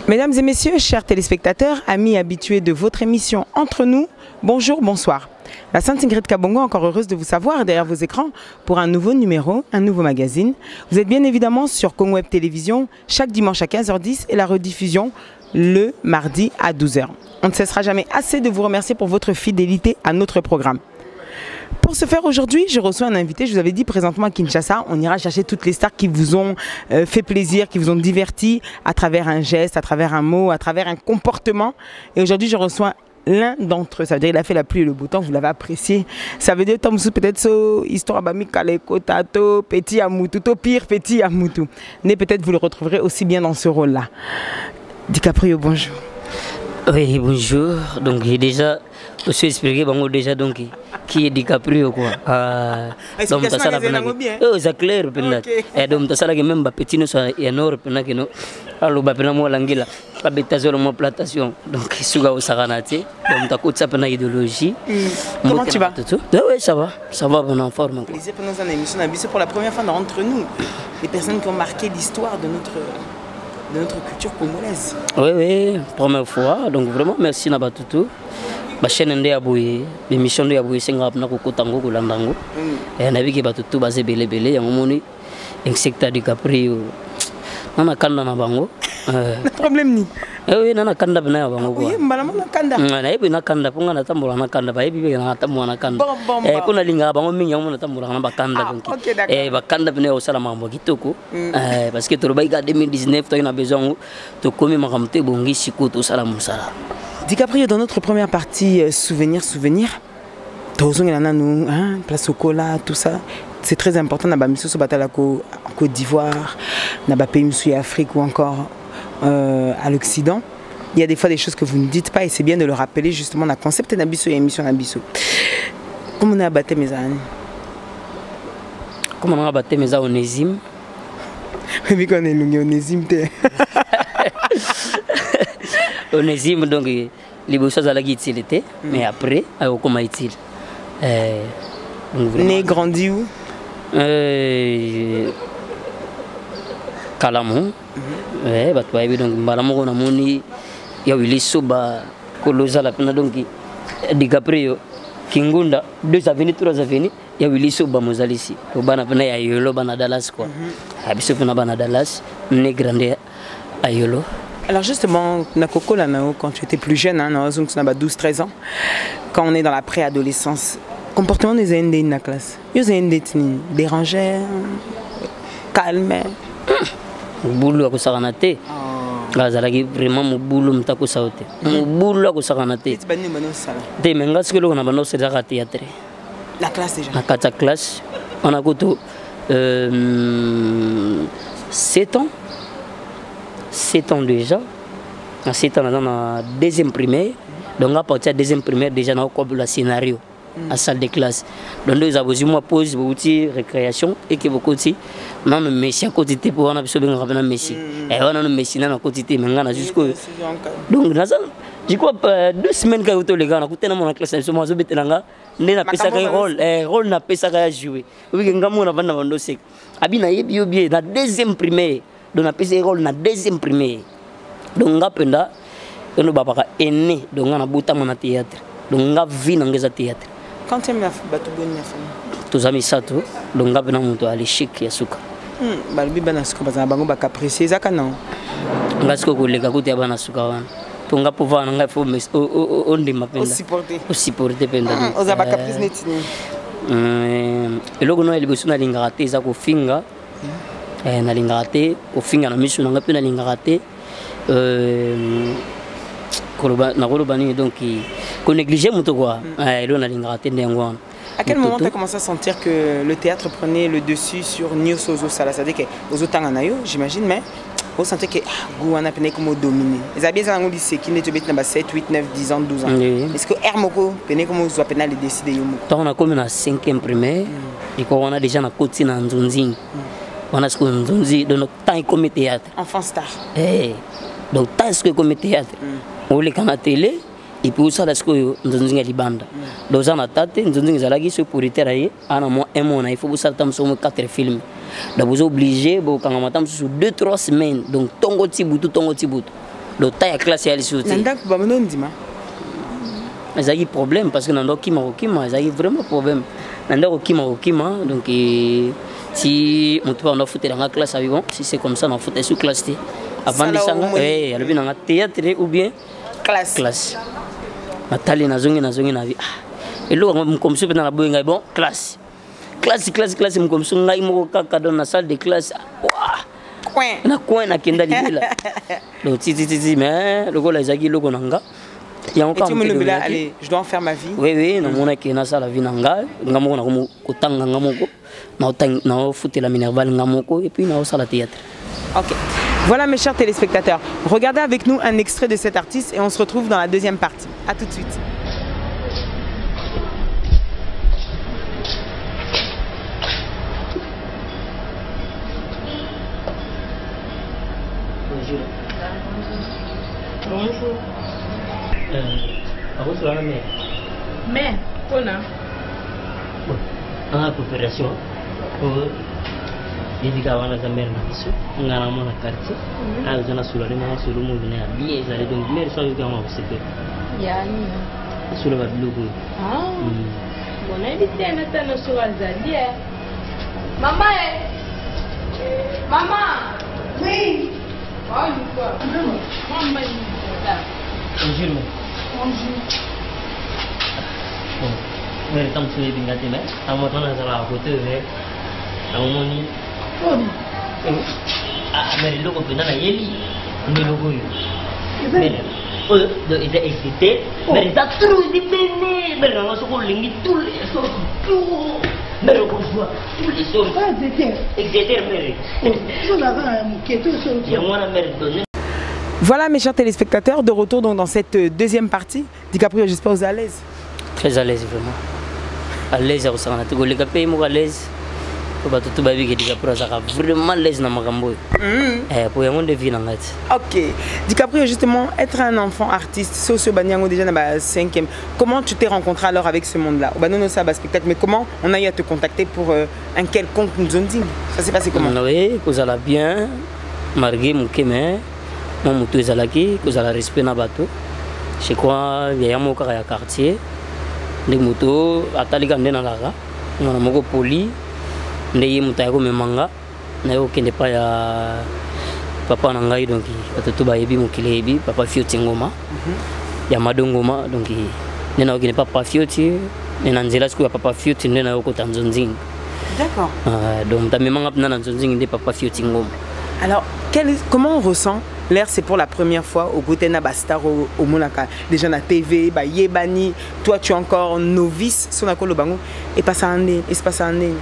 Mesdames et messieurs, chers téléspectateurs, amis habitués de votre émission Entre nous, bonjour, bonsoir. La Sainte Ingrid Kabongo, encore heureuse de vous savoir derrière vos écrans pour un nouveau numéro, un nouveau magazine. Vous êtes bien évidemment sur Congo Web Télévision chaque dimanche à 15h10 et la rediffusion le mardi à 12h. On ne cessera jamais assez de vous remercier pour votre fidélité à notre programme. Pour ce faire aujourd'hui, je reçois un invité. Je vous avais dit présentement à Kinshasa, on ira chercher toutes les stars qui vous ont fait plaisir, qui vous ont diverti à travers un geste, à travers un mot, à travers un comportement. Et aujourd'hui, je reçois l'un d'entre eux. Ça veut dire qu'il a fait la pluie et le beau temps, vous l'avez apprécié. Ça veut dire Tom Sou peut-être so, histoire Bami Kaleko, Tato, Petit Amoutou, pire Petit Amoutou. Mais peut-être vous le retrouverez aussi bien dans ce rôle-là. DiCaprio, bonjour. Oui, bonjour. Donc j'ai déjà aussi expliqué déjà donc qui est DiCaprio quoi. Donc ça la bien. Oh, c'est clair peut-être. Et donc ça la même petit nous soit énorme peut-être que nous. Alors bah peut-être moi l'angila pas bétazole mon plantation. Donc suga au saranati. Donc ta coach ça peut idéologie. Comment tu vas? Oui, ça va bon en forme. Plaisir pour nous en émission c'est pour la première fois d'entre nous les personnes qui ont marqué l'histoire de notre culture congolaise. Oui, première fois. Donc vraiment merci Nabatutu. Ma chaîne ndé abouye, l'émission ndé abouye singa apna ko kotango ko landango. Et na biki Batutu basé belé ya momoni insecta DiCaprio. Nana kanda na bango. Problème ni. Oui, nana kanda bina bango quoi. Oui, mbala na kanda. Na yebi na kanda ponga na tambula na kanda ba yebi na tambula na kanda. Kuna linga bango mingi na tambula na bakanda donc. Bakanda bina au sala mambo kitoko. Parce que toroba ika 2019 to ina besoin to komi makamte bongi siku to sala musala. DiCaprio, dans notre première partie souvenir, place au cola, tout ça, c'est très important. Dans la Côte d'Ivoire, dans le pays Afrique ou encore à l'Occident. Il y a des fois des choses que vous ne dites pas et c'est bien de le rappeler justement dans le concept d'Abisso et émission d'Abisso. Comment on a abattu mes années? Comment on a abattu mes années Onésime? Oui, qu'on est loin, Onésime. Onésime, donc, les beaux choses à la guitare, mais après, comment est-il? Né, grandi où? Kalamon. Oui, donc, Malamon, on a moni, il y a eu les soba, Colosa, la pena, donc, DiCaprio, Kingunda, 2 avenues, 3 avenues, il y a eu les soba, Mozalici. Au Banapena, il y a eu le Banadalas, quoi. Abissopena Banadalas, né grandi à Yolo. Alors justement, Nakoko, quand tu étais plus jeune, 12-13 ans, quand on est dans la préadolescence, comportement des AND dans la classe, ils ont dérangé, calme. Boulou à Saranate. Vraiment, mon boulot m'tako saote. Mon boulot à Saranate. Des mengas que l'on a banossé c'est à théâtre. La classe déjà. La classe, on a goûté 7 ans. 7 ans déjà. À 7 ans, dans la deuxième primaire. Donc, à partir de la deuxième primaire, déjà, on a le scénario à la salle de classe. Donc, nous avons eu une pause, une récréation, et que beaucoup de non, mais Messi à côté pour on a besoin de Messi. Et on a un Messi à côté, mais on a jusqu'au. Donc, je crois 2 semaines que les gars, on a écouté dans mon classe, je suis bête là, on a fait ça rôle n'a pas ça à jouer. Oui, on a vendu dans dossier. Abina yebi bien la deuxième primaire. Donc, on a fait rôle dans la deuxième primaire. Donc, on a penda, on a aîné, donc on a bouta mon théâtre. Donc, on a vu dans le théâtre. Quand tu aimes la famille? Tous amis ça tout. Donc, on a penda à l'échec et à souka. Balbi banasuka parce que bango bakaprecier ça kana. Ngasko ko lega ko tia banasuka wana. Tunga pouvoir nga faut on ndima penda. Supporter penda. Oza bakaprice netini. Eloko no eliboso na lingaka te za ko finga. Na lingaka te ko finga na miso nga pe na lingaka te. Koloba ni donc ko négliger muto quoi. Elo na lingaka te ndengwana. À quel moment tu as commencé à sentir que le théâtre prenait le dessus sur Nyosozo Sala? C'est-à-dire que aux autres j'imagine, mais vous sentez que Gouana Pene comme dominé. Les habits à un lycée qui n'était pas 7, 8, 9, 10 ans, 12 ans. Est-ce que Hermoko Pene comme vous appelez les décider? On a comme une 5e primaire, et on a déjà un côté dans Nzonzi. On a ce qu'on Nzonzi de notre temps comme théâtre. Enfant star. Donc, tant que comme théâtre, on les canne à télé. Et puis ça, c'est ce que nous avons dit. Dans un attaque, nous avons dit que pour être un mois, il faut que nous ayons 4 films. Donc vous êtes obligé, quand on a 2-3 semaines, donc tongo tibutu. le taille à classe à l'issue. Ils ont problème parce que dans le Kima, ils ont vraiment problème. Dans le Kima, donc si on doit foutre dans la classe, si c'est comme ça, on fout sous classe. Avant de ça, il y a le théâtre ou bien classe. Nathalie Nazongi Navi. Et là, comme ça, dans la boîte, bon, classe, comme ça, on a dans la salle de classe. Na coin na kenda libela. Donc mais le gars les agi logo nanga. Et tu me le allez, je dois en faire ma vie. Oui, na mona ke na sala vie nanga, ngamo na ko tanga ngamoko. Na foutre la minerval ngamoko et puis na sala théâtre. OK. Voilà mes chers téléspectateurs, regardez avec nous un extrait de cet artiste et on se retrouve dans la deuxième partie. À tout de suite. Bonjour. Bonjour la mère. Mais, on a. En coopération, il dit qu'il y a un mère ici, on a un quartier, on a un souleur, on a un souleur, on a un bien, donc mère soit eu un secteur. Yani. Souleur va bloquer. Ah. On a dit que tu as un souleur zali. Maman. Maman. Oui. Oh, il faut. Maman. Bonjour. Bonjour. Bon, mais tant que tu es bien gâté, mais à moi, on a ça à côté, mais à mon nid. Ah, mais le logo, on a yéli. Le logo, mais il a excité, mais il a trop dépené. Mais on a ce qu'on lingue tous les jours. Mais on voit tous les jours. Excité, mais Je l'avais un mouquet tout seul. il y a moins de mère donné. Voilà mes chers téléspectateurs, de retour donc dans cette deuxième partie. DiCaprio, j'espère que vous êtes à l'aise. Très à l'aise vraiment. À l'aise au sein de tout le pays, moi à l'aise. Pour tout baby qui DiCaprio ça vraiment à l'aise dans ma gambo. Pour y avoir de vie dans la tête. Ok. DiCaprio, justement, être un enfant artiste, socio banyango déjà dans la 5e. Comment tu t'es rencontré alors avec ce monde-là? Au non ça spectacle, mais comment on a eu à te contacter pour un quelconque Nzonding? Ça s'est passé comment? Oui, vous allez bien. Margué mon kémé. Mon moto est allé, vous allez respect na bateau. Je crois il y a un mot à quartier. Les motos, à Taliga dans la rue. On a mon poli. Les motos me manga. Na yo kende pa ya papa nangai donc tout ba yebi mon kilebi papa fioti ngoma. Ya madongoma donc nena okene papa fioti nena nzela siku ya papa fioti nena yo ko Tanzonzing. D'accord. Donc ta me manga na Tanzonzing de papa fioti ngoma. Alors, comment on ressent l'air, c'est pour la première fois au Goutena Bastar au Monaka. Déjà na TV, bah Yebani, toi tu es encore novice, Sonako Lobango, et pas ça en est, et c'est pas ça en est.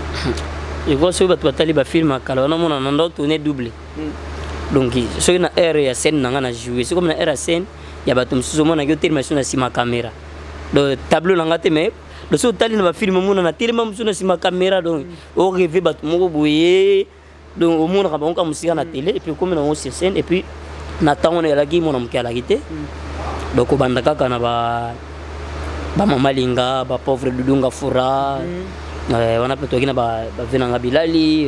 Je vois que tu as les films à Calona, on a tourné doublé. Donc, ce qui est air et scène, on a joué. C'est comme la air et scène, il y a des gens qui ont été sur ma caméra. Le tableau, on a été mais le seul talent de film, on a tellement sur ma caméra. Donc, on rêve, on a donc au monde on a musique à la télé et puis comme on a aussi scène et puis Nathan on est là qui mon homme qui a la guitare donc au bandaka kana ba mama linga ba pauvre Dudunga Fura on a plutôt kina ba venanga Bilali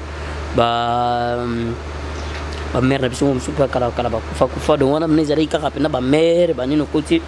ba mère na biso musuka kala ba kufa donc on a mené zali kaka pena ba mère ba nino kuti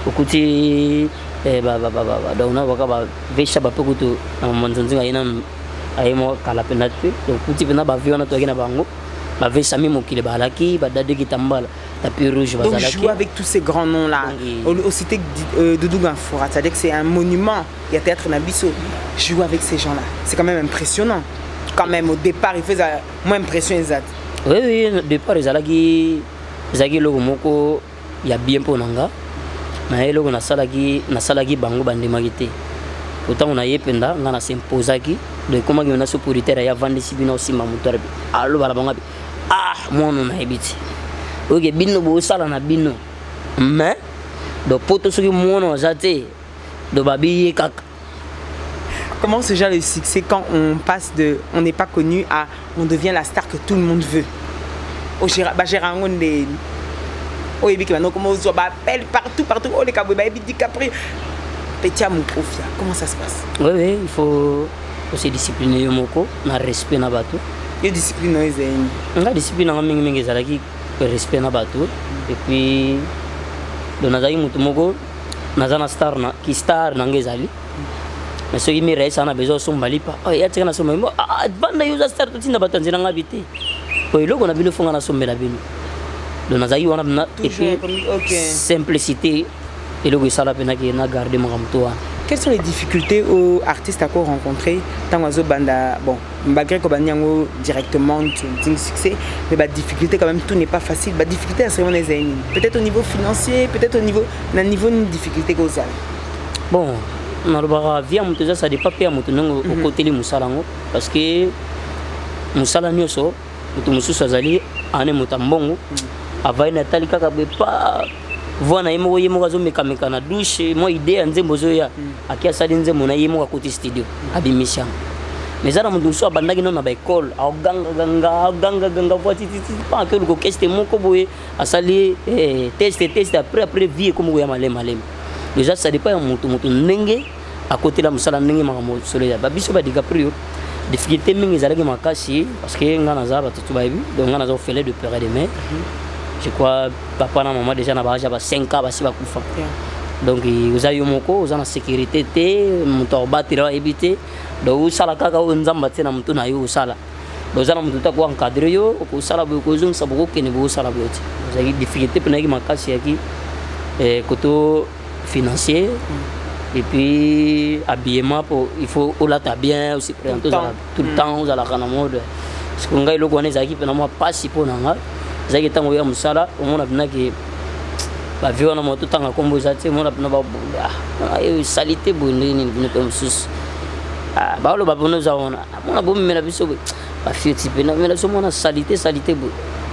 ba donc on a ba vesha ba pokuto na monzonzinga ina ayemo kala penatu donc petit pena ba viona to kina bango ba vesami mokile balaki ba dade kitambala tapis rouge bazalaki. Donc jouer avec tous ces grands noms là au cité Dudunga Fura, c'est-à-dire que c'est un monument, il y a théâtre Nabiso. Jouer avec ces gens là, c'est quand même impressionnant. Quand même au départ il faisait moins impression exact. Oui au départ zalaki logo moko ya bien ponanga na logo na salaki bango bandemagité. Pourtant on a yependa ngana s'imposaki de comment on a supporter ya vendre sibina aussi mamutoire allo bala bangabi mon on a ebiti OK bino bo sala na bino mais do poto soki mono zate do babi kaka. Comment se gère le succès quand on passe de on n'est pas connu à on devient la star que tout le monde veut? Au Gérangon des oh ebi que comment on appelle partout oh les kabou ba ebi DiCaprio petit à mon profia. Comment ça se passe? Oui, il faut se discipliner yomoko na respect na bato. Yo discipline no ezeni. Nga discipline nga mingi ezalaki respect na bato et puis do nazali mutu moko nazana star na ki star nangezali mais soki mi resa na besoin somba lipa oh ya tika na somba mo banda yuza star to tinda batanzina ngabite ko iloko na bino fonga na sombela bino do nazali wana na et puis simplicité iloko isala pena ki na garder mo kamtoa. Quelles sont les difficultés aux artistes à rencontrer tant que banda bon malgré que banyango directement tu succès mais la difficulté quand même tout n'est pas facile la difficulté c'est peut-être au niveau financier peut-être au niveau de difficulté que vous avez bon na lobara via mutuza ça dépend pas mutu nango au côté li musalango parce que musala nyoso mutu mususu azali ane mutambongo avai na talika ka pas voilà yemo yemo kazo mekameka na douche moi idée nzembo zoya akia sali nzembo na yemo ka côté studio abimisha mais ara mundu so bandaki non na ba école au ganga voiti pas que le question moko boye asali test après vie comme ya malema déjà ça dépend mutu ndenge à côté la musala ndenge makamo soleil ba biso ba DiCaprio difficulté mingi zalaki makasi parce que ngana za ba tutu ba bi donc ngana zo fele de père et de mère. Je crois papa et maman déjà n'avaient pas 5 ans basi bakufa. Donc vous avez moko vous avez la sécurité té muto batira éviter donc sala kaka nzamba tena muto na yo sala. Donc vous avez muto ta ko encadrer yo ko sala bo ko zum saboko kene bo sala bo ti. Vous avez difficulté pena ki makasi yaki koto financier et puis habillement pour il faut olata bien aussi présenter tout le temps vous allez la mode. Parce que ngai lo connais zaki pena moi pas si pour nanga zaki tango ya musala omona binaki ba viona moto tanga kombo zati mona bina ba salité bonne ni bino pe mususu ba lo ba bono za ona mona bo mela biso ba fioti pena mela so mona salité bo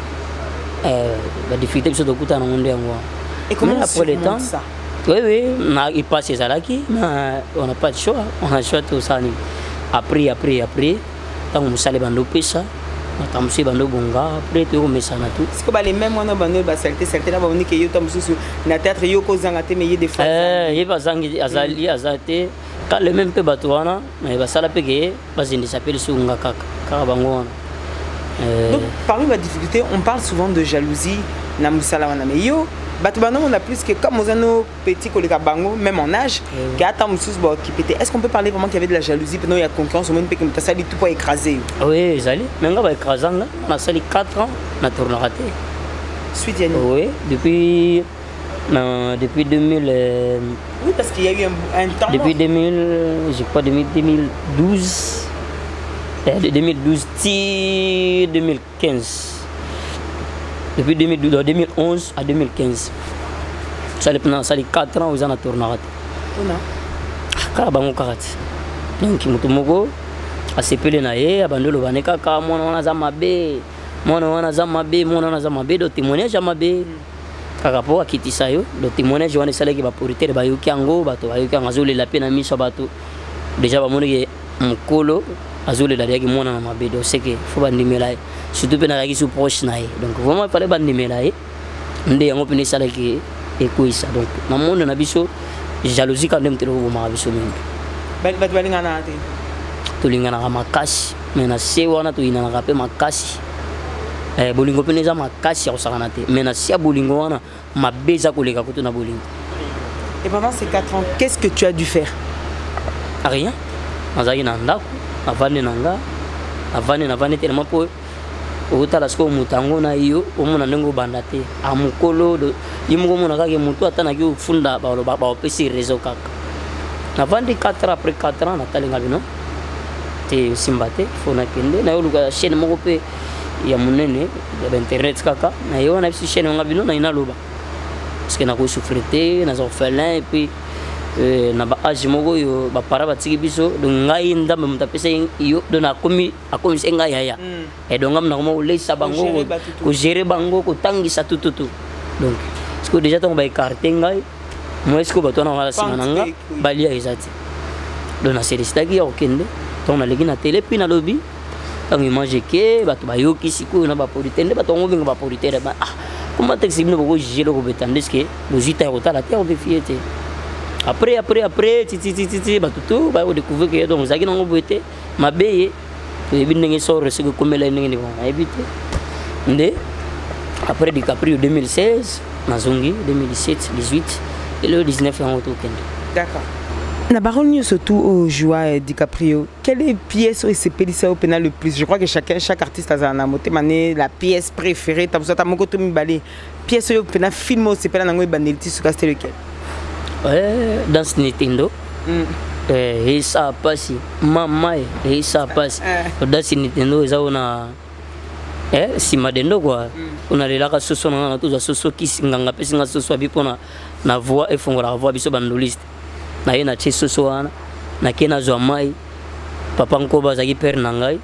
ba difficulté biso de kuta na monde yango. Et comment après le temps ça? Oui na il passe ça là qui on n'a pas de choix on a choix tout ça ni après tango musala bando pesa Matamsi bando bonga après tu remets na tout. Est-ce que les mêmes on a bando ba saleté là ba on que yo tam susu na théâtre yo ko zanga te mais y des fois y ba zangi azali azate quand le même peu batuana mais ba sala peke ba zindi s'appelle sunga kaka bango. Donc parmi les difficultés on parle souvent de jalousie na musala wana mais yo Batubano, on a plus que comme nos petits collègues bango, même en âge, qui attend qui pétait. Est-ce qu'on peut parler vraiment qu'il y avait de la jalousie, pendant il y a concurrence, au moins que tu as sali tout pour écraser? Oui, Zali. Mais on va écraser là. On a sali 4 ans, on a tourné raté. Suite Yannick. Oui, depuis 2000. Oui, parce qu'il y a eu un temps. Depuis 2000, je crois 2012. 2012 2015. Depuis 2011 à 2015. Ça les 4 ans où on a tourné. Donc, Mutumoko a sepelé naé, abandonné le Vaneka, mon Zamabe, mon Zamabe, le témoignage Zamabe. Karapo a quitté ça, le témoignage Joanne Salé qui va pour le Bayukango, Bato, Ayukan la peine à Misabato. Déjà, mon colo. Azule la diagi mona na mabedo seke fo bandi melay surtout pe na yaki sous proche nae donc vraiment fallait bandi melay ndé yango pe ne sala ki ekoisa donc na monde na biso jalousie quand même telo ma biso men bat balinga na ate to linga na makasi mais na se wana to ina na pe makasi bolingo pe ne za makasi ya osakana te mais na sia bolingo wana mabeza koleka ko to na bolingo. Et pendant ces 4 ans qu'est-ce que tu as dû faire? Rien azaki na ndako avane nanga avane tellement pour otala sko mutango na iyo omona ndengo bandate amukolo yimugo mona kake mutu atana ki ufunda ba opesi réseau kaka avandi 4 après 4 ans natalinga bino te simbate fona kende na yoluka chaîne moko pe ya munene ya internet kaka na yo na bisi chaîne ngabino na inaloba parce que na ko souffrité na orphelin et puis na ba âge moko yo ba para ba tiki biso do ngai ndambe mutapesa yo do na komi senga yaya et donc ngam na ko lesa bango ko gérer bango ko tangisa tututu donc parce que déjà ton ba écarter ngai moi est-ce que ba tona wala simananga balia ezati do na célesta ki okende ton na legi na télé puis na lobby tangi manger ke ba to ba yo kisiko na ba politende ba to ngovinga ba politende ba comment t'expliquer ko gérer ko betande ce que bozita ko tala te on peut fiété. Après, titi, batutu, bah, on découvre que donc Zaki n'a pas été ma baie, et bien n'est sort ce que comme elle n'est pas évité. Ndé, Après DiCaprio 2016, Nazongi 2017, 18 et le 19 en retour. D'accord. Na baronne surtout au joie DiCaprio. Quelle est pièce où c'est pélissé au pénal le plus? Je crois que chaque artiste a un moté mané la pièce préférée. T'as besoin de mon côté balé. Pièce au pénal film au c'est pénal nango baneliti sur c'était lequel? Ouais, dans Nintendo. Et ça passe. Maman et ça passe. Dans Nintendo ils ont si madendo quoi. On a les là soso na tous soso qui nganga pesi nga soso abipona na voix et fongola voix biso bandoliste. Na ye na che soso wana na kena zo mai papa nkoba zaki père nangai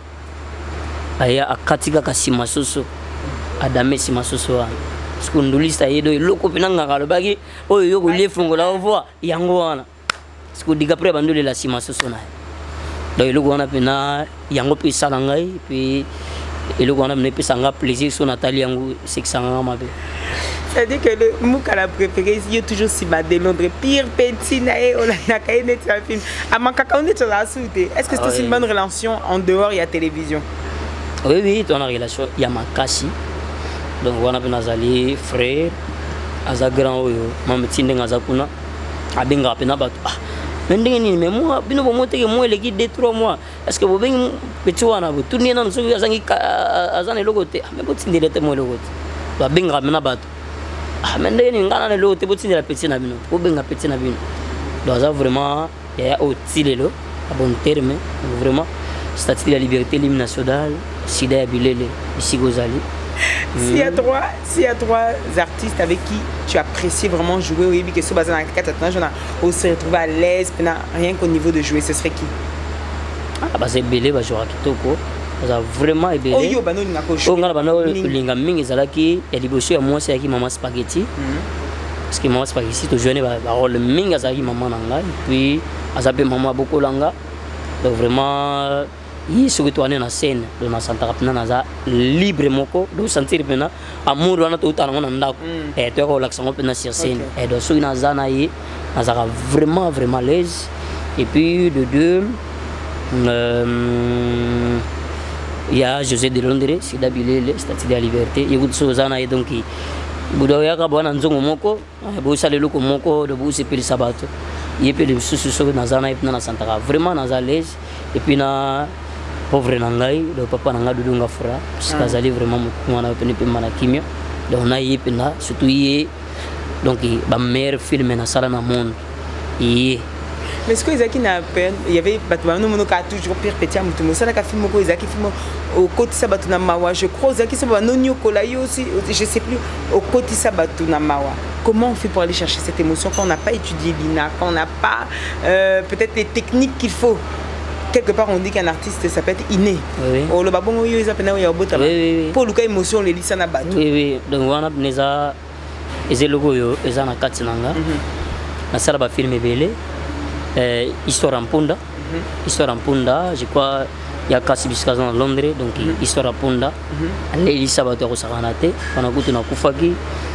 aya akatika kasima soso adame sima soso wana skundulista yedo loko pinanga kalobaki oyo yoko lefongola voix yango wana skudiga pre bandole la sima soso na do loko wana pena yango pesa nangai puis et le grand ne peut s'en plaisir sur Nathalie Yango 600 mabe. C'est-à-dire que le Moukala préféré, il y a toujours si bas de Londres, pire petit naïe, on a qu'à une film. À Mankaka, on est sur la soute. Est-ce que c'est une bonne relation en dehors, il y a télévision? Oui, oui, on a une relation. Il y a Makasi. Donc, on a Nazali, frère, Aza grand, maman Tinde Nazakuna, Abenga Penabatu. Mais moi, je vais vous les guides de 3 mois. Est-ce que vous avez un petit peu de tourner dans le sujet de la logoté? Mais vous avez un peu de logoté. Vous avez un peu de logoté. Mais vous avez un peu de logoté. Vous avez un peu de logoté. Vous avez un peu de logoté. Donc, vraiment, il y a un peu bon terme. Vraiment, statut de la liberté, l'hymne national, Sida Bilele, ici Gozali. S'il y a 3 artistes avec qui tu apprécies vraiment jouer, oui, que ce bazar on se retrouve à l'aise, rien qu'au niveau de jouer, ce serait qui? Ah, bah c'est Belé, bah jouer à Kitoko. Ça vraiment Belé. Oh yo, bano linga ko jouer. Oh ngala bano linga mingi zalaki, ya liboso ya moi c'est qui maman spaghetti. Parce que maman spaghetti to jeune ba rôle mingi zalaki maman nanga, puis azape maman beaucoup langa. Donc vraiment il se retourne dans la scène de na santara pena naza libre moko do sentir pena amour wana to utana ngona ndako et to relax ngo pena sur scène et do so ina zana yi nazara vraiment vraiment l'aise et puis de deux il y a José de Londres Sida Bilele statut de la liberté il y a so zana yi donc budo ya ka bona nzongo moko bo salelo ko moko de bo se peli sabato il peut le sous na zana yi pena na santara vraiment naza l'aise et puis na pauvre nangai le papa nanga dudu ngafura parce que vraiment mwana pene pe mana kimia donc na yi pena surtout yi donc ba meilleur film na sala na monde yi mais ce que Isaki n'a peine il y avait batouano monoka toujours pire petit amutumo ça ka film ko Isaki film au côté sabatuna mawa je crois Isaki ça va nonio kolayo aussi je sais plus au côté sabatuna mawa. Comment on fait pour aller chercher cette émotion quand on n'a pas étudié l'INA, quand on n'a pas peut-être les techniques qu'il faut? Quelque part on dit qu'un artiste ça peut être inné. Oui. Oh le babongo yo ils appellent yo bota. Oui. Pour le cas émotion les lisa na batu. Oui oui. Donc on a neza ezelo yo ezana katinanga. Na sala ba film belé histoire en punda. Histoire en punda, je crois il y a kasi biskaza dans Londres donc histoire en punda. Les lisa ba to sakanate, on a goûté na kufaki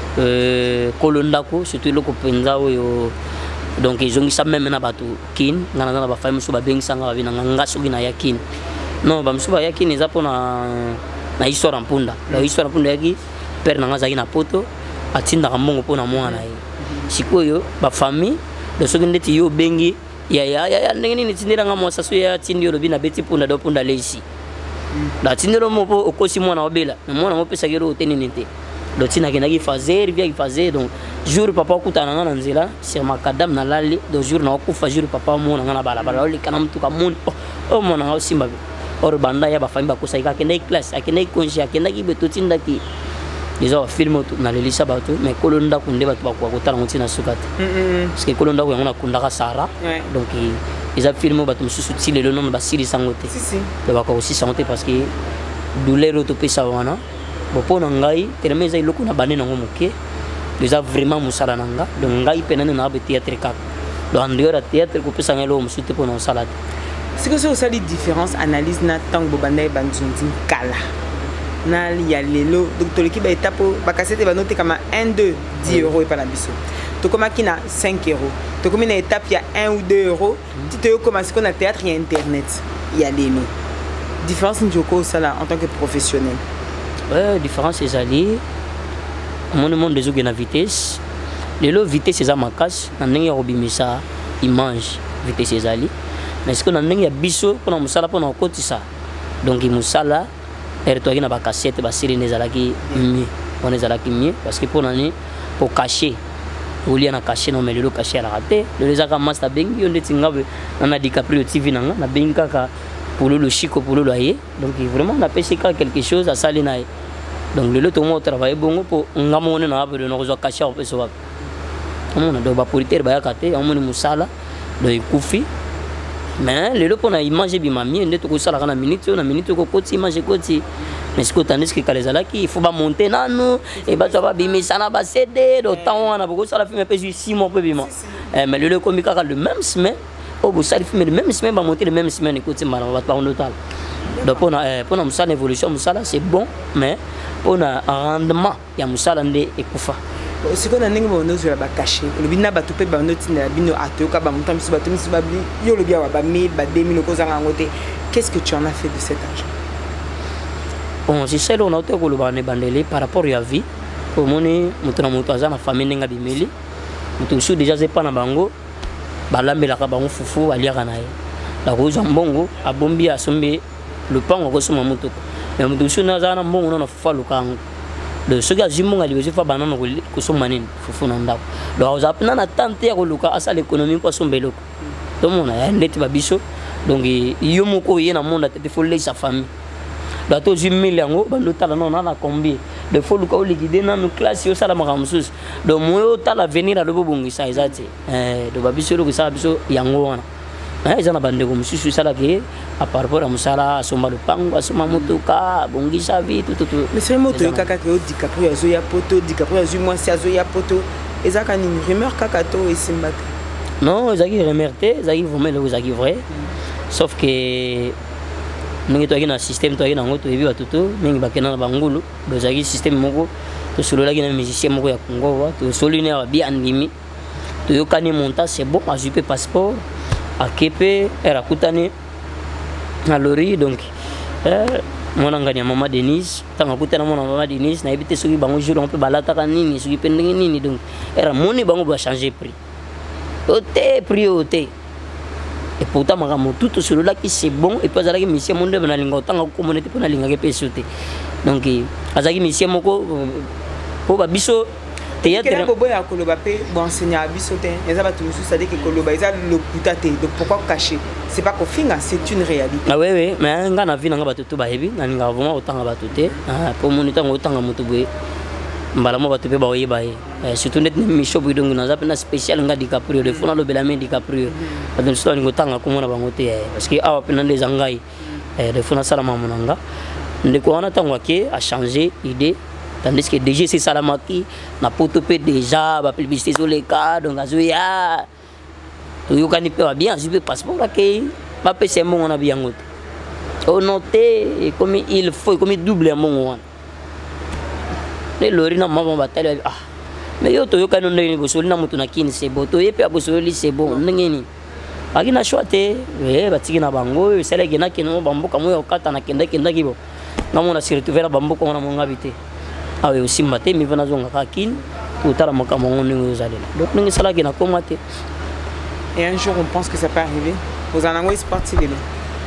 kolondako surtout le kopenza yo. Donc ils ont ça même na batu kin ngana na ba famille so ba beng sanga ba binanga ngaso gina yakin non ba msuba yakin eza pona na histoire mpunda la histoire mpunda yaki père nanga zaki na poto atinda kamongo pona mwana yi sikoyo ba famille de so ngeti yo bengi ya ndenge ni tindira nga mosa so ya tindi yo bina beti punda do punda leisi la tindiro mopo okosi mwana obela na mwana mopesa kero teninite do tina kenaki fazer via fazer donc jour papa kutana na nzela sur makadam na lali do jour na okufa jour papa mona na balabala oli kana mtu ka moni o mona nga simba or banda ya ba famille ba kosa ka kenda classe akenda konji akenda ki beto tinda ki déjà film na lelisa bato mais kolonda kunde bato ba ko kotala mutina sukate parce que kolonda ko ngona kunda ka sara donc ils a filmé bato mususu tile le nom ba siri sangote si de ba ko aussi sangote parce que douleur autopesa wana bopona ngai tellement za iloko na bane nango moke déjà vraiment musala nanga donc ngai penane na ba théâtre ka do andeur théâtre ko pesa ngelo musute pona salade c'est que ça la différence analyse na tango banda banzunzi kala na ya lelo donc to l'équipe étape ba cassette ba noter comme 1 2 10 € et pas la biso to comme qui na 5 €. To comme une étape il y a 1 ou 2 €. Tu te commences qu'on a théâtre il y a internet. Il y a les mots. Différence njoko ça là en tant que professionnel. Ouais, différence c'est ali mon monde des na vitesse les lo vitesse c'est ma casse na ndenge ya robimisa image vitesse ezali mais est-ce que na ndenge ya biso pona musala pona okotisa donc musala ertoaki na ba cassette ba série nezalaki mieux on ezalaki mieux parce que pona ni pour cacher olia na cacher non mais le cacher la raté le les aka master bengi on detinga na DiCaprio TV nanga na bengi kaka pour le chico pour le loyer donc vraiment on a pêché quelque chose à salina donc le tout le monde travaille bon pour ngamone na ba de no zo cacher on peut se voir on a do ba politaire ba yakate on moni musala do ikufi mais le pour na image bi mami ndeto ko sala kana minute ko koti image koti mais ce que tandis que kalezalaki il faut ba monter nano et ba ba bimisa na ba CD do temps on a beaucoup ça la film peut 6 mois peu bima mais le comique le même semaine au bout ça le film le même semaine ba monter le même semaine écoute mara ba pas en total donc pour na musala évolution musala c'est bon mais on a rendement ya musala ndé ekufa ce qu'on a n'importe où nous va cacher le bina ba topé ba noti na bino atoka ba montam si ba bi yo le bia wa ba 1000 ba 2000 ko zanga ngote qu'est-ce que tu en as fait de cet argent? Bon c'est ça on a auto ko le bane bandele par rapport à vie pour moni mutuna mutu azana famille nga bimeli mutu sou déjà c'est pas na bango ba lambela ka bango fufu aliaka naye la roza mbongo abombi asombe le pango ko suma mutu mais mutu sou na zana mbongo na fufa lukango de ce gars jimonga libezo fa banana ko somanini fufu na ndako donc zapna na tante ya ko luka asa l'économie ko sombelo to mona ya ndeti babiso donc yo moko yena monde tete faut laisser sa famille donc to 1000 yango bando tala non na combien de faut luka o liquider na no classe yo sala makamsusu donc moyo tala venir a lobo bongisa ezati do babiso lo ko sa biso yango wana ezana bande ko mususu sala ke à par rapport à musala asoma le pango asoma motoka bongisa vie tout mais c'est moto kaka ke DiCaprio azo ya poto DiCaprio azo moi si azo ya poto ezaka ni rumeur kaka to esimbata non ezaki remerté ezaki vraiment le ezaki vrai sauf que ningi to na système to na ngoto ebi batuto ningi bakena na bangulu do ezaki système moko to solo laki na musicien moko ya Congo to solo ni ba bien animi to yokani monta c'est bon a jupe passeport à Kepe era kutani à Lori donc mona ngani ya mama Denise tanga kutana mona mama Denise na ebite soki bango jour on peut balata kanini soki pendenge nini donc era moni bango ba changer prix oté prix oté et pourtant makamu tout sur là qui c'est bon et pas azaki mission monde na linga tanga ko monete pona linga ke pesote donc azaki mission moko po ba biso théâtre bobo ya koloba pe bon enseigner à bisote ezaba tout ça dit que koloba eza le putate donc pourquoi cacher c'est pas qu'on finga c'est une réalité ah oui mais nga na vina nga batutu ba hebi na linga vraiment otanga batute pour monita ngotanga mutu boye mbala mo batupe ba oyeba surtout net ni misho boye donc na zapena spécial nga DiCaprio de fona lo belame DiCaprio donc so ngotanga ko mona bangote parce que awa pena les angai de fona sala mamunanga ndeko wana tangwa ke a changer idée tandis que déjà c'est salamaki na potopé déjà ba publicité sur les cas donc azoya to yokani pe bien je passeport là que ba pese mon on a bien ngote on noter comme il faut comme double mon les lorina mama batale mais yo to yokani ndeni bosoli na mutu na kini c'est bon to yepe bosoli c'est bon ndengeni akina choite batiki na bango sele gena kino bamboka moyo kata na kenda kibo ngamona surtout vers bamboka na monga bité ah oui aussi maté mi vana zonga kakin tout à la makamo ngi zalela donc ngi sala gena ko maté et un jour on pense que ça peut arriver aux anango sportif les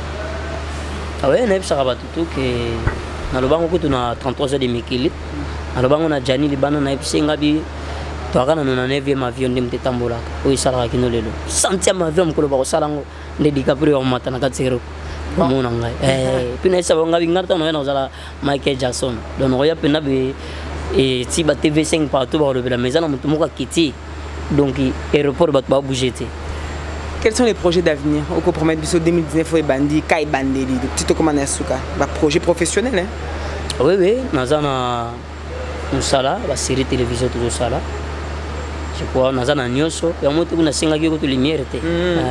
ah ouais neb sara batutu que na lobango ko tuna 33 ans de mikili na lobango na jani libana na ipsenga bi to akana na 9e avion ndimte tambola o isala kino lelo 100e avion ko lo ba salango ne DiCaprio mata na katsero mona ngai pina isa bonga bingata no na zala Michael Jackson donc roya pina be et ti ba TV5 partout ba le la maison na mutu moka kiti donc aéroport ba bouger. Quels sont les projets d'avenir au compromettre biso 2019 et bandi kai bandeli de petit commandant suka ba projet professionnel hein oui nazana musala ba série télévision tout ça là je crois nazana nyoso ya moto kuna singa ki ko to lumière te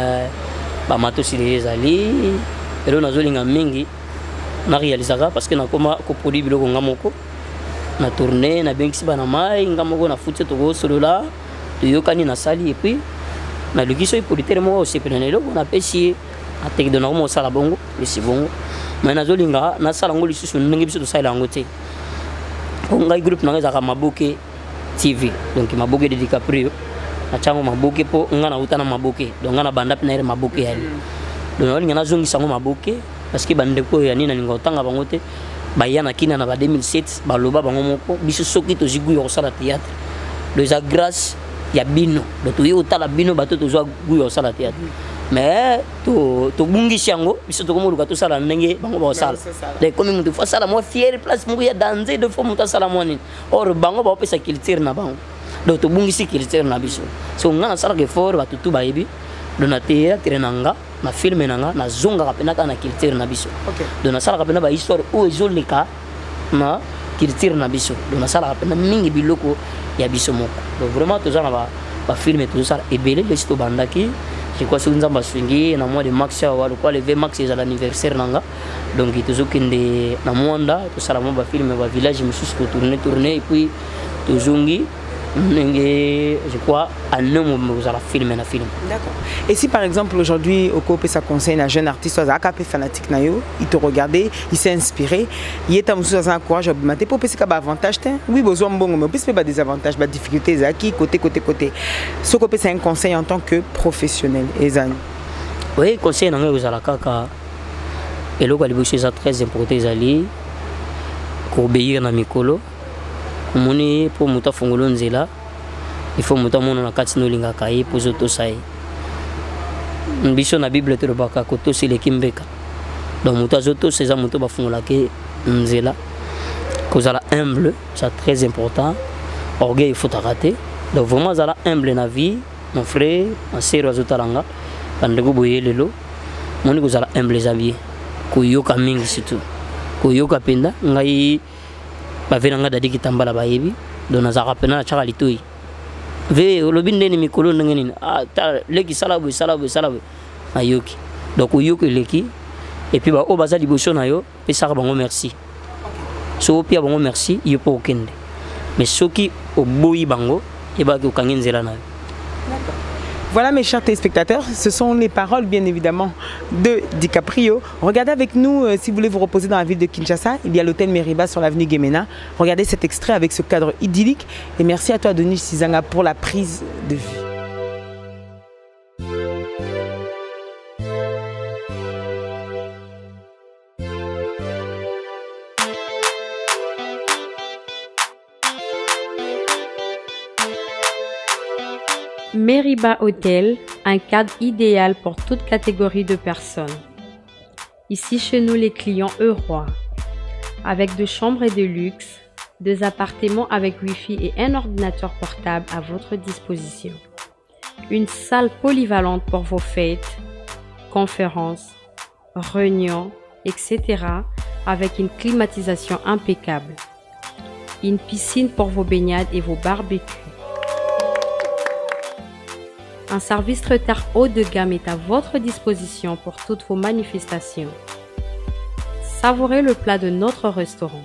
ba mato sile ezali elo nazolinga mingi na réalisaka parce que na koma ko produit biloko ngamoko na tourner na bengisi bana mai ngamoko na futte to go solo là to yokani na sali et puis na lukiso e politere mo aussi penelo na pesi a tek de normo sala bongo et c'est bongo mais nazolinga na sala ngoli susu ndenge biso to sala ngote ko ngai groupe na ngeza ka maboke TV donc maboke de DiCaprio na chango maboke po ngana utana maboke donc ngana banda pina maboke yali donc ngana zongi sango maboke parce que bande ko ya nina ninga utanga bango te bayana kina na ba 2007 baloba bango moko biso soki to zigu yo sala théâtre donc za grâce ya bino donc to yo tala bino bato to zo gu yo sala théâtre mais to bungi chango biso to komo luka to sala ndenge bango ba sala donc comme mutu fa sala mo fier place mo ya danger de fo mutu sala mo ni or bango ba pesa culture na bango donc to bungi si culture na biso so ngana sala ke fort batu tu bayibi donc na théâtre nanga na film nanga na zonga kapena kana culture na biso donc na sala kapena ba histoire o ezoleka na culture na biso donc na sala kapena mingi biloko ya biso moko donc vraiment to zana ba film tout ça et belé le sto bandaki je crois que nous avons swingé dans mois de mars ou quoi le 20 mars c'est l'anniversaire nanga donc il toujours kende na mwanda to sala mo ba film ba village mususu ko tourner et puis toujours je crois à un moment vous allez filmer un film. D'accord. Et si par exemple aujourd'hui au COP ça conseille un jeune artiste à AKP fanatique nayo, il te regardait, il s'est inspiré, il est amusé dans un courage augmenté pour penser qu'il y a avantage oui besoin bon mais puis pas des avantages, pas difficultés qui côté. Ce COP c'est un conseil en tant que professionnel Ezan. Oui, conseil nayo vous allez kaka et le quoi c'est très important ali ko obéir na mikolo. Moni pour muta fungolo nzela il faut muta mono na kati no linga kai pour zoto sai biso na bible te baka ko to sile kimbeka donc muta zoto c'est ça muto ba fungola ke nzela ko zala humble c'est très important orgueil il faut arrêter donc vraiment zala humble na vie mon frère en sero azotalanga bandego boyelelo moni ko zala humble zabi ko yoka mingi surtout ko yoka penda ngai bavenanga dadi kitambala bayebi dona za rapena na chaka litoi ve lobinde ni mikolo ngeni ta leki salabu ayoki donc uyoki leki et puis ba o bazali boso na yo pesa bango merci so pia bango merci yo po kende mais soki oboyi bango e ba ko kangenzela na. Voilà mes chers téléspectateurs, ce sont les paroles bien évidemment de DiCaprio. Regardez avec nous, si vous voulez vous reposer dans la ville de Kinshasa, il y a l'hôtel Meriba sur l'avenue Gemena. Regardez cet extrait avec ce cadre idyllique. Et merci à toi Denis Sizanga pour la prise de vue. Meriba Hotel, un cadre idéal pour toute catégorie de personnes. Ici chez nous les clients heureux, avec 2 chambres et de luxe, 2 appartements avec Wi-Fi et un ordinateur portable à votre disposition. Une salle polyvalente pour vos fêtes, conférences, réunions, etc. avec une climatisation impeccable. Une piscine pour vos baignades et vos barbecues. Un service traiteur haut de gamme est à votre disposition pour toutes vos manifestations. Savourez le plat de notre restaurant.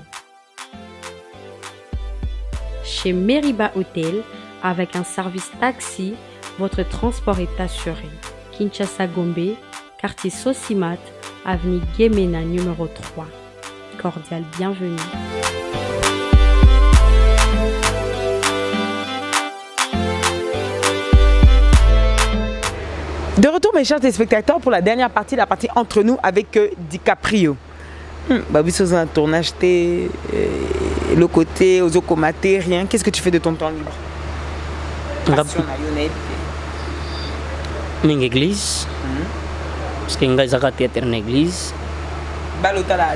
Chez Meriba Hotel, avec un service taxi, votre transport est assuré. Kinshasa Gombe, quartier Sosimat, avenue Gemena numéro 3. Cordial bienvenue. De retour mes chers téléspectateurs pour la dernière partie, la partie entre nous avec DiCaprio. Babiso dans un tournage, le côté, aux okomaté, rien. Qu'est-ce que tu fais de ton temps libre? Une église. Parce que nga zaka théâtre en église. Balotala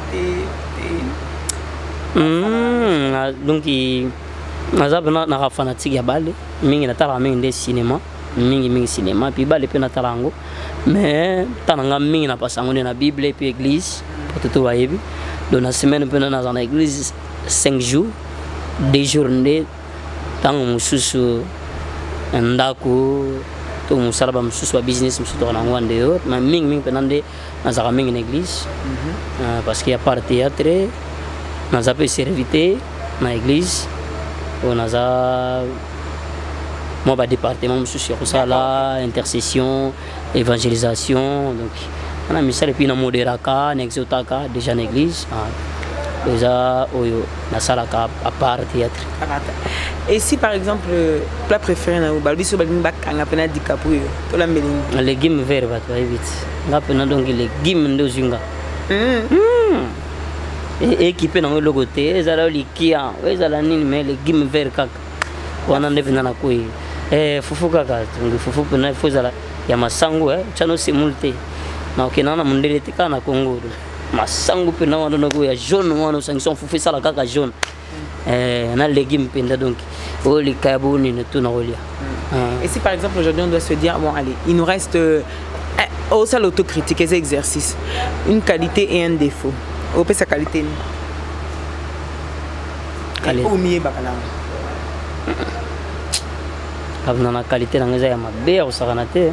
donc nazabana na fanatique ya bale, mingi natala mingi de cinéma. Mingi cinéma puis ba le pe na talango mais tananga mingi na pasango na bible et puis église pour tout wayebi donc la semaine pe na dans église 5 jours 2 journées tango mususu ndako to musalaba mususu wa business mususu to na ngwande yo mais mingi pe nande na zaka mingi na église parce qu'il y a pas théâtre na zape servité na église on a za moi bah département sur ça là intercession évangélisation donc on a mis ça depuis na moderaka na exotaka déjà en église eza oyo nasalaka à part théâtre. Et si par exemple le plat préféré na balbiso balini bakanga pena DiCaprio to la melingi légumes verts bato bayebiti nga pena donc légumes nde ozinga équipe nango eloko te ezala likia ezala nini mais légumes verts kaka wana nde pena nakoyi fufu kaka tongi fufu pena ifo ezala ya masango tiano semule te nakokendanga na mondele te kaka na Congo masango pena wana nakoya jaune wana osangisa fufu esala kaka jaune na légumes penda donc oh les caboni ne tout nakolia. Et si par exemple aujourd'hui on doit se dire bon allez il nous reste au ça l'autocritique et exercices une qualité et un défaut au peut sa qualité au mieux bakala abna na qualité na ngeza ya mabe au sakanate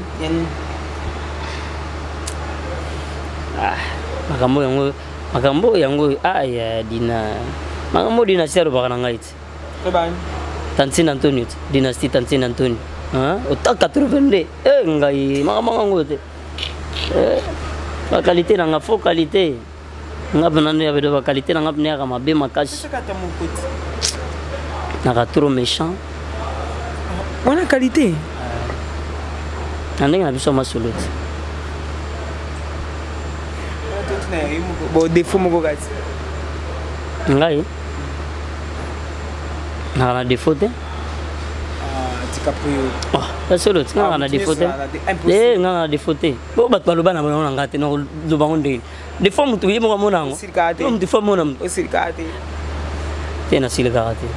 makambo yango aya dina makambo dynastie alobaka ngai ti Tantine Antonio dynastie Tantine Antonio ota 82 ngai makambo yango te la qualité na nga faux qualité nga banane ya bedo qualité na nga bne ya mabe makasi na trop méchant wana qualité ndenge na biso masolo ti bon défaut moko kasi ngai na défaut te DiCaprio solo ti nga na défaut te nga na défaut te bo bato baloba na bona nga te no lobango ndenge défaut mutu yimo ka mona ngo mutu fa mona mutu osilkate te na silika te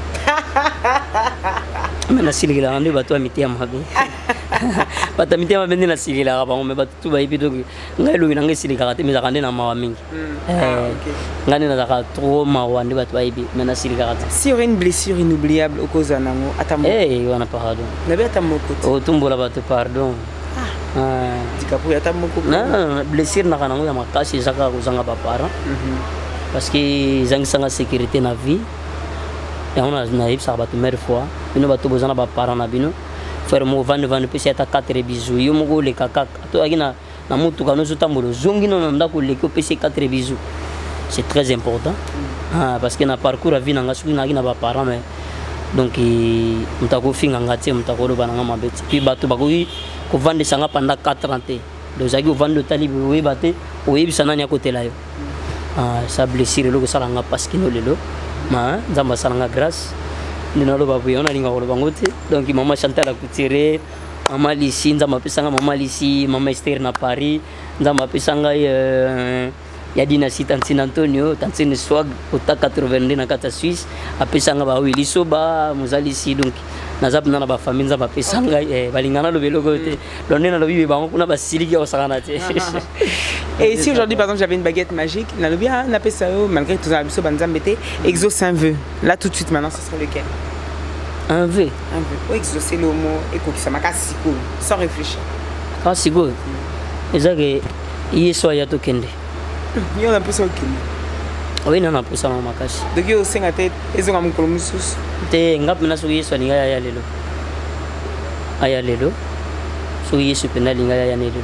mena silika ndi bato amitia mabe bata mitia mabe ndi na silika ba ngome bato tu ba ibido ngai lo ngai silika te meza kande na mawa mingi ngani na zaka trop mawa ndi bato ba ibi mena silika te. Si y aurait une blessure inoubliable au cause nango atamo wana pardon nabe atamo ko o tumbola bato pardon DiCaprio atamo ko na blessure na kanango ya makasi zaka kozanga ba parents parce que zangisanga sécurité na vie et on a naïf ça bato mère fois bino bato bozana ba parents na bino faire mo vande pesi ata 4 bisous yo moko le kaka to akina na mutu kano zotambo zongi no ndako leki pesi 4 bisous c'est très important parce que na parcours à vie na ngasuki na kina ba parents mais donc mutako finga ngati mutako lo bananga mabeti puis bato bakoki ko vande sanga pendant 4 ans te donc zaki vande tali we baté oyebi sana nya côté là yo ça blessure lo ko sala nga parce que no lelo ma nzamba sala nga grâce ndina lo babu yona linga ko bango te donc maman Chantal a couturé maman Lisi nzamba pesanga maman Lisi maman Esther na Paris nzamba pesanga ya dynastie Tantine Antonio Tantine Swag ota 82 na kata Suisse apesanga ba Willy Soba muzalisi donc nazap na ba famille nzamba pesanga balingana lo beloko te londena lo bibe bango kuna basiliki ya osakana te. Et si aujourd'hui par exemple j'avais une baguette magique na lo bien na pesa malgré tout ça biso banzambete exauce un vœu là tout de suite maintenant ce serait lequel? Un vœu exaucer le mot et que ça makasi sans réfléchir kasi go ezake yeso ya to kende yo na pesa okende oui na pesa na makasi donc yo senga te ezonga mukolo mususu te ngapi na so yeso ninga ya lelo aya lelo so yeso pena linga ya lelo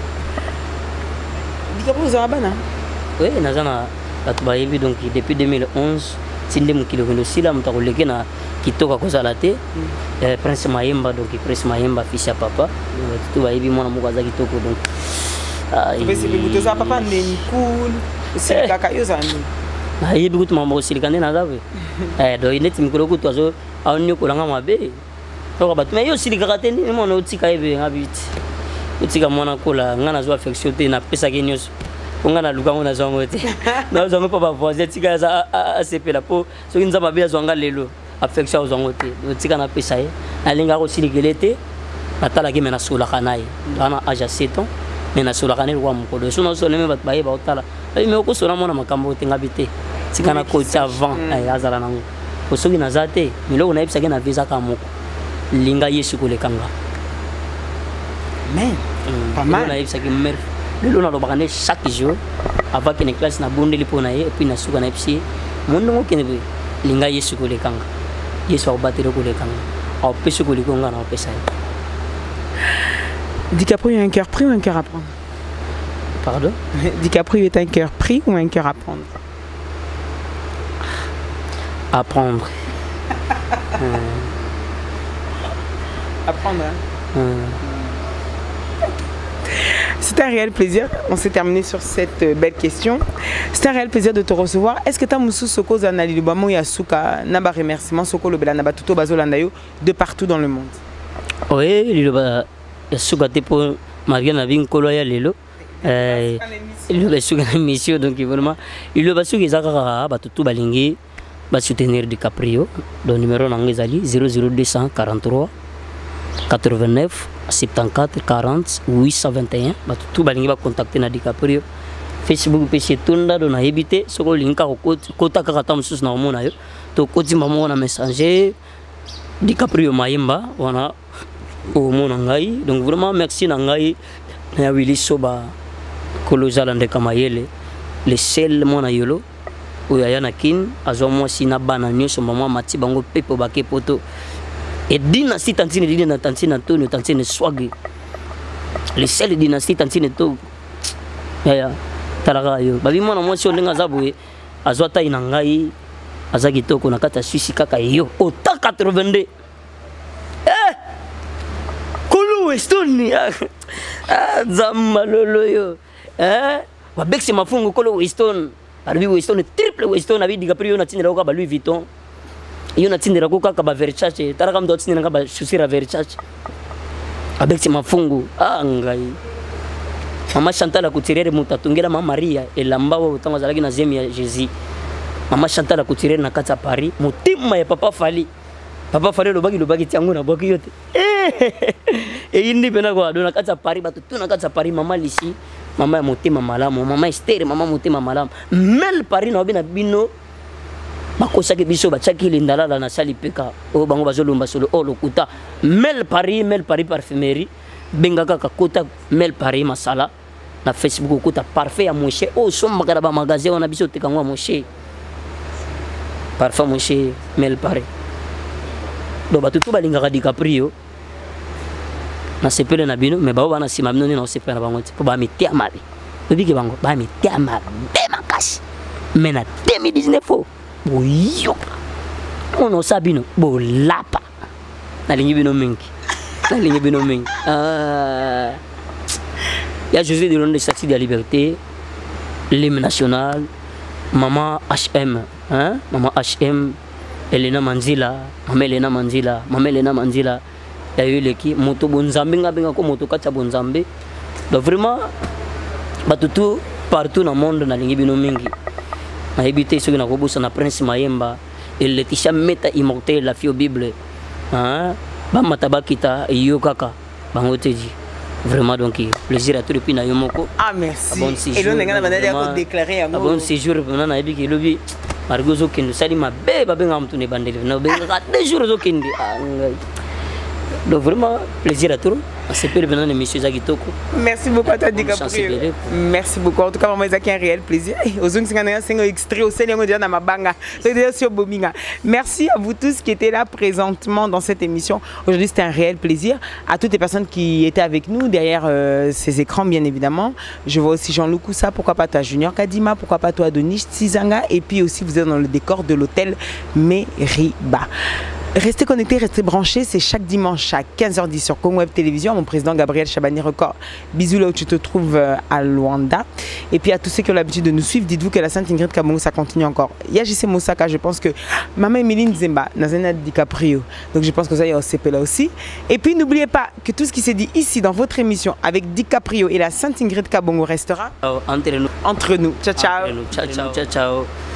DiCaprio za bana oui nazana bato bayebi donc depuis 2011 tinde mukilo kondo sila mutako leke na kitoka kozala te Prince Mayemba donc Prince Mayemba fils ya papa tout bayebi mwana moko aza kitoko donc c'est le bout de ça papa n'est cool c'est kaka yo zani ayebi kutu mama osilika nde nazabe donc neti mikolo kutu azo aonyokolanga mabe donc bato mais yo osilika te nini mwana otika yebe ngabiti otika mwana kola nga nazwa affection te napesaki nyonso nga na luka ngo nazwango te nazwango mpo bavoisin tika aza asepela mpo soki nzambe abe azwanga lelo affection ozwango te otika napesa ye alingaka osilikele te natalaki me nasolaka na ye wana age ya 7 ans me nasolaka ne lokwa mokolo so naosole me bato bayeba otala me okosola mwana makambo otengabi te tika na koti avant azala nango po soki naza te miloko nayebisaki na vezaka moko linga yesu kolekanga nayebisaki mere lelo nalobaka nde chaque jour avant kene classe nabondeli mpo na ye epuis nasuka nayebisi mondongo okende boye linga yesu kolekanga yesu akobateli kolekanga aopesi kolikonga na opesa ye. DiCaprio est un cœur pris ou un cœur à prendre? Pardon? DiCaprio est un cœur pris ou un cœur à prendre? Apprendre. Apprendre, hein? C'est un réel plaisir. On s'est terminé sur cette belle question. C'est un réel plaisir de te recevoir. Est-ce que tu as Moussou Soko Zanali Lubamo Yasuka Naba remerciement Soko Lobela Naba Tuto Bazolandayo de partout dans le monde? Oui, Liloba Yasuka Tepo Mariana Vinkoloya Lelo. Il va soutenir l'émission, donc vraiment. Il va soutenir Zaka Batutu Balingi, va soutenir DiCaprio. Le numéro Nangezali 00243 89 74 40 821. Batutu Balingi va contacter na DiCaprio. Facebook PC Tunda dona habité, ce que l'inka kota kakatam sus na omona yo. To koti maman na messager DiCaprio Maimba, wana omona ngai. Donc vraiment merci na ngai na Willy Soba. Kolozala ndeka mayele le sel mona yolo oya na kin azomo sina bana nyoso mama mati bango pepo bake poto et dynastie tantine dina tantine Antonio tantine swagi le sel dynastie tantine to ya talaga yo babi mona mwasi olenga zabwe azwata ina ngai azaki toko na kata suisi kaka yo ota 82 kulu westoni zamalolo yo Wabex mafungu kolo Weston, Barbie Weston triple Weston abi DiCaprio na tindira ko ba Louis Vuitton. Iyo na tindira ko ka ba Versace, taraka mdo tindira ka ba chaussure Versace. Wabex mafungu ngai. Mama Chantal akutirere mutatungela mama Maria elamba wa utanga zalaki na zemi ya Jésus. Mama Chantal akutirere na kata Paris, mutima ya papa Fali. Papa Fali lobaki tiango na boki yote. Indi pena kwa dona kata Paris batutu na kata Paris mama Lisi. Mama motema malamu, mama Esther, mama motema malamu. Mel Paris na bina bino. Bakosa ke biso ba chaki lindala na sali peka. O bango bazolomba solo o lokuta. Mel Paris parfumerie. Benga kaka kota Mel Paris masala na Facebook kota parfait ya moshe. O somba kada ba magasin ona biso tekangwa moshe. Parfum moshe Mel Paris. Do batutu balinga ka DiCaprio. Na sepele na bino me ba bana sima bino na sepele na bango po ba mitia mali bibiki bango ba mitia mali be makasi mena 2019 boyo ono sabino bo lapa na lingi bino mingi ya José de Londres statue de la liberté l'hymne national maman HM hein maman HM Elena Manzila Yayuleki moto bonzambe ngabenga ko moto kacha bonzambe donc vraiment batutu partout dans le monde na lingi bino mingi na habité ceux qui na kobusa na Prince Mayemba et Laetitia Meta immortel la fille au Bible hein ba matabakita yo kaka bango teji vraiment donc plaisir à tout depuis na yomoko merci et l'on ngana bandali ko déclarer yango bon séjour pendant na ebiki lobi margozo kendo salima be babenga mtu ne bandeli na benga 2 jours zo kendi donc vraiment plaisir à tous. C'est plus le monsieur Zagitoko. Merci beaucoup à toi DiCaprio. Merci beaucoup. En tout cas, moi c'est un réel plaisir. Extrait au Seigneur de Mabanga. Merci à vous tous qui étaient là présentement dans cette émission. Aujourd'hui, c'était un réel plaisir. À toutes les personnes qui étaient avec nous derrière ces écrans, bien évidemment. Je vois aussi Jean-Luc Koussa, pourquoi pas toi Junior Kadima, pourquoi pas toi Denis Tizanga. Et puis aussi, vous êtes dans le décor de l'hôtel Meriba. Restez connectés, restez branchés, c'est chaque dimanche à 15h10 sur Congo Web Télévision. Mon président Gabriel Chabani Record, bisous là où tu te trouves à Luanda. Et puis à tous ceux qui ont l'habitude de nous suivre, dites-vous que la Sainte Ingrid Kabongo, ça continue encore. Il y a JC Moussaka, je pense que Maman Emeline Zemba, Nazana DiCaprio, donc je pense que ça y est au CP là aussi. Et puis n'oubliez pas que tout ce qui s'est dit ici dans votre émission avec DiCaprio et la Sainte Ingrid Kabongo restera entre nous. Entre nous. Ciao, ciao. Ciao, ciao, ciao, ciao.